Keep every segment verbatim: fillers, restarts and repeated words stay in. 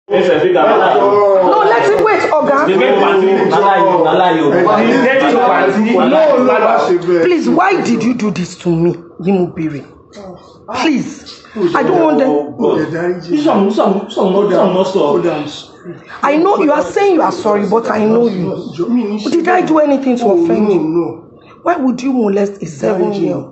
No, let him wait, Oga. Please, why did you do this to me, Yimubiri? Please, I don't want them. I know you are saying you are sorry, but I know you. Did I do anything to offend you? No. Why would you molest a seven-year-old?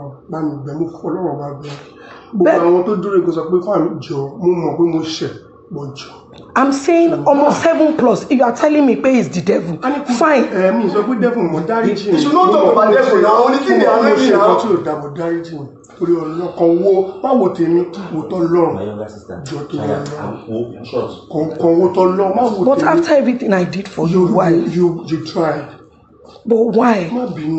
I'm saying almost seven plus. If you are telling me pay is the devil, fine. You should not talk about devil now. Only thing they are making now. But after everything I did for you, why? You you tried. But why?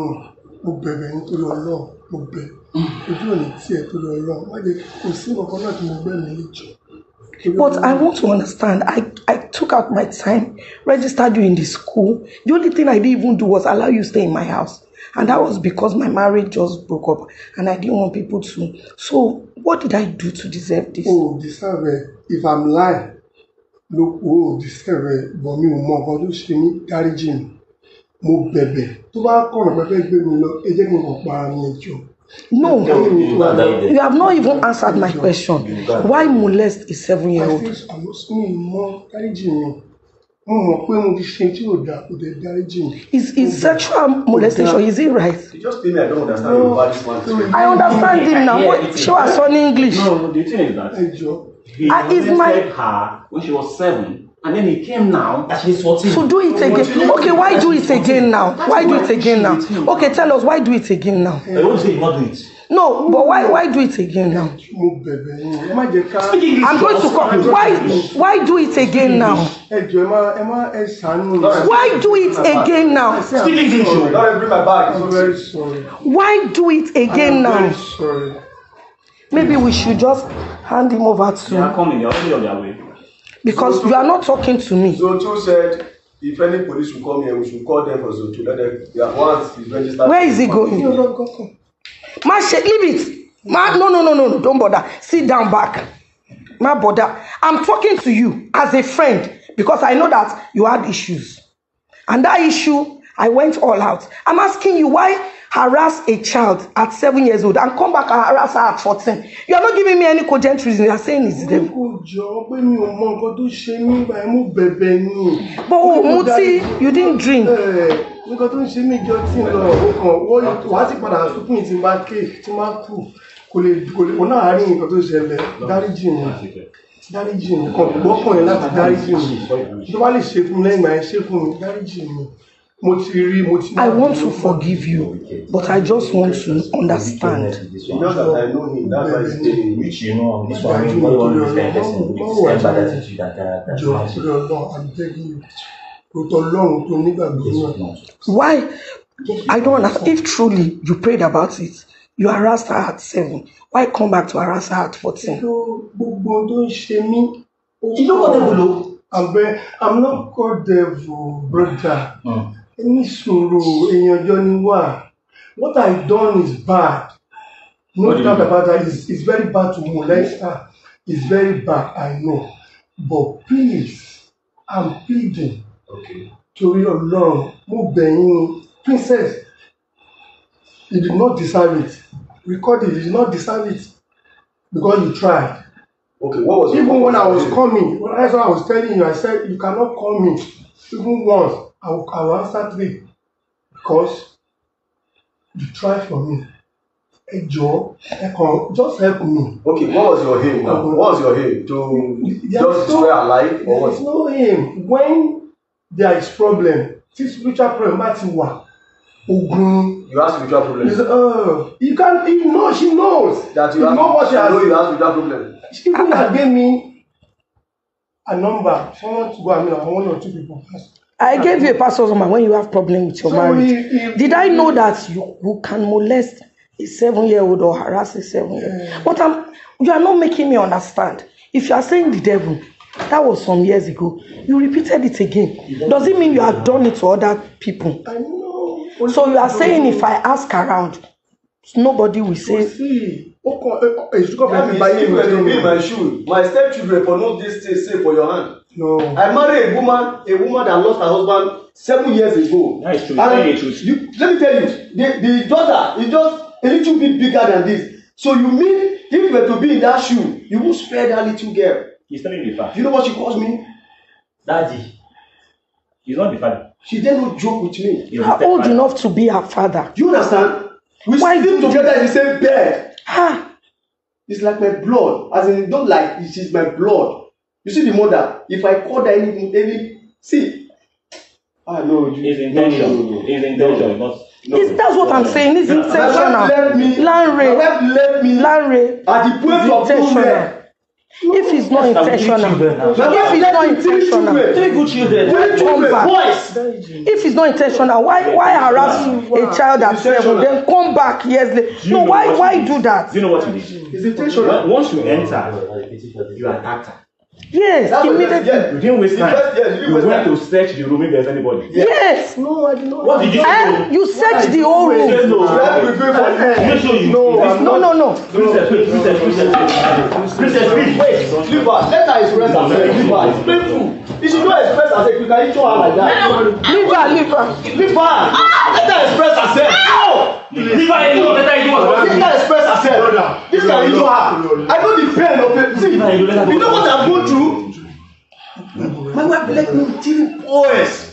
But I want to understand. I, I took out my time, registered you in the school. The only thing I didn't even do was allow you to stay in my house. And that was because my marriage just broke up and I didn't want people to. So what did I do to deserve this? Oh, deserve it. If I'm lying, look, oh, deserve it. But me, more about to see me, carry Jim. Mo bebe. To ba kon bebe gbe mi lo, e je ki mo pa mi ejo. No, you have not even answered my question. Why molest a seven-year-old? I feel I'm not more carry Jim. Is is sexual molestation? Is it right? You just tell me I don't understand no. Your body's one. I understand him now. What? Show us on English. No, the thing is that he molested my... her when she was seven, and then he came now that she's fourteen. So do it again. Okay, why do it again now? Why do it again now? Okay, tell us why do it again now. I want to say you not do it. No, but why why do it again now? I'm going to come. Why why do it again now? Why do it again now? Still English. Don't bring my bag. I'm very sorry. Why do it again now? I'm very sorry. Maybe we should just hand him over to. They are coming. They are already on their way. Because you are not talking to me. Zoto said if any police will come here, we should call them for Zoto. Let them. They are once is registered. Where is he going? No, no, go, go. Ma, leave it. Ma, no, no, no, no, don't bother. Sit down back. Ma, bother. I'm talking to you as a friend because I know that you had issues. And that issue, I went all out. I'm asking you why harass a child at seven years old and come back and harass her at fourteen. You are not giving me any cogent reason. You are saying it's them. But oh, Muti, you didn't drink. Nǹkan tó ń ṣe mí jọ tí ń lọ ọkàn wọ́n ti padà sókún ìtì bá ké tí máa kú kò lè kò lè ọ̀nà àárín nǹkan tó ṣẹlẹ̀ dáríjì mi dáríjì mi kan gbọ́kàn yẹn láti dáríjì mi tó bá lè ṣe fún mi lẹ́yìn ìgbà yẹn ṣe fún mi dáríjì mi mo ti rí mo ti. I want to forgive you, but I just want to understand. You know that I know him. That's why he's telling me. Which you know, this one is not one of the person with bad attitude that character. I'm begging you. Why? I don't understand. If truly you prayed about it, you harassed her at seven. Why come back to harass her at fourteen? You know what devil? I'm very, I'm not called devil, brother. Any sorrow in your journey, what I done is bad. No doubt about that. It's, it's very bad to molest her. It's very bad, I know. But please, I'm pleading. Okay. To your Lord, move princess. You did not deserve it. Record it. You did not deserve it because you tried. Okay. What was even when I was coming? When that's what I was telling you. I said you cannot call me even once. I will, I will answer three because you tried for me. Hey Joe, just help me. Okay. What was your aim now? What was your aim to just destroy her life or what? There's no aim. When there is problem, this spiritual problem, Matiwa, Ogun. You have spiritual problem. Uh, you can't. He knows. She knows that you, you have, know what she has. Know you have spiritual problem. She even uh, gave me a number. Someone to go. I mean, one or two people. I uh, gave you a pastor's number when you have problem with your so marriage. He, he, Did I know that you, you can molest a seven-year-old or harass a seven-year-old? Yeah. But I'm, you are not making me understand. If you are saying the devil, that was some years ago. You repeated it again. Does it mean you have done it to other people? I know. So you are saying if I ask around, nobody will So say. see, okay, it's going That to means buy if you were to be in you. my shoe, my stepchildren for no this thing safe for your hand. No. I married a woman, a woman that lost her husband seven years ago. That is true. And That is true. you, let me tell you, the, the daughter is just a little bit bigger than this. So you mean if you were to be in that shoe, you would spare that little girl. He's telling me the fact. You know what she calls me? Daddy. He's not the father. She did not joke with me. He's Are the old stepfather. enough to be her father. Do you understand? We Why sleep do you- together in the same bed. Ha! It's like my blood. As in, don't like it is my blood. You see the mother. If I call her any any see. Ah no, you. His no, intention. no, no, no. His intention. Not. It's, that's what I'm saying. It's My wife intentional. left me. My Lanre, wife left me Lanre. at the point It's of intentional. nowhere. If it's not intentional, My if wife it's not left me three intentional, children. Three good children. Three come children. back. Boys. If it's not intentional, why why harass a child at seven, then come back years later? Do you No, know why what why you did? do that? Do you know what you did? It's intentional. When- Once you enter, you attacked her. Yes, That's what immediately. yeah. You didn't waste The time. first- yeah, you didn't You waste went time. to search the room if there's anybody. Yes. No, I did not. What did you Eh? do? You search the whole Say room. no. You have to pay for it. Make sure you. No, I'm No, no, no. Princess, wait, princess, princess, princess, princess, wait, wait. Leave her. Let her express herself. Leave her. It's painful. If she don't express herself, you can show her like that. Leave her, leave her. Leave her. Let her express herself. No. Leave her alone. Let her do what Let her express herself. This can injure her. I know the pain of it. See, you know what I've gone through? My wife left me with three boys.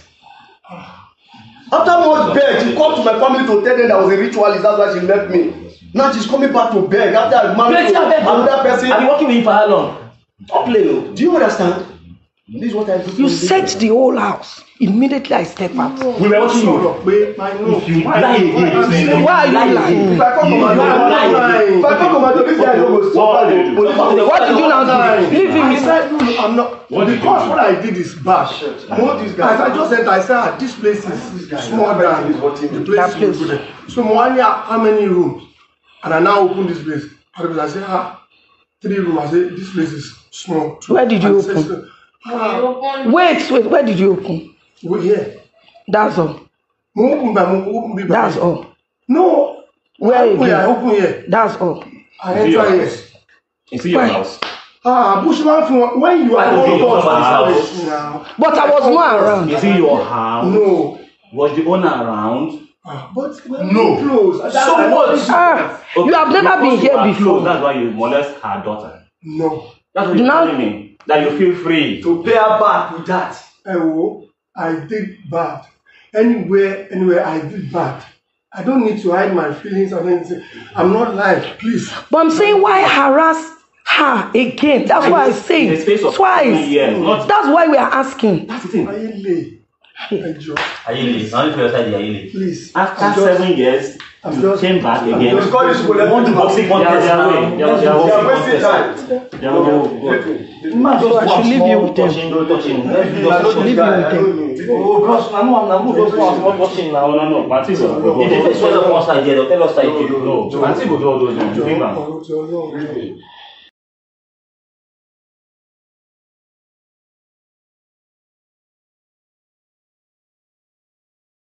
After much beg, she come to my family to tell them that was a ritualist. That's why she left me. Now she's coming back to beg after I married to another person. I've been working with you for how long? Don't play, oh. Do you understand? This is what I do. You search the whole house. Immediately I step out. We were watching you. Wait, my no. If you lie again, Why are you lying? If I come to my You are lying. door, if I come to my door, this guy don't go What did you do? stop. What did you now do? Leave him. I Leave him. said, no, I'm not. What did you Because do? what I did is bad. More this guy. As I just said, I said, ah, this place is small than the place. That place. you go there. So Moania, how many rooms? And I now open this place. And I say, ah, three rooms. I say, this place is small. Where did you I said, open? ah, Wait, wait. Where did you open? we're here. That's all. Mo open by mo open by. That's all. No. Where I open here. I again? open here. That's all. I Is it your enter here. house? Is it your Why? house? Ah, Bushman, from when you are I don't on know board, somebody's house. now. But I was not around. Is it your house? No. Was the owner around? Ah, but when No. we close. that- So I- what? Ah, you have never Because been you here are before. close, that's why you molest her daughter. No. That's what you're Now- telling me. That you feel free. To pay her back with that. Eh, oh, I did bad. Anywhere, anywhere, I did bad. I don't need to hide my feelings or anything. I'm not lying, please. But I'm saying why harass her again? That's why I say In the space of twice. seven years, not- That's why we are asking. That's the thing. Ayele, Ejo, Ayele, now if you're outside the Ayele. please. After I'm just- seven years, I'm you just- came back I'm again. just- Because this will let Want me to boxing They are- contest they are- now. they are- they are You are boxing wasting contest. time. They are going to go. Man, So I should leave you with them. touching, no touching. I know Leave this you guy. with I them. know him. Oh, bros, I know, I'm not not watching No, now. no, no. Party go. go, If go, they face go. one side there, they'll tell us that No, you no. Party go do all those things. Jọ̀ọ́, Big man. ọ̀rọ̀ tí Ọlọ́run jọ̀ọ́.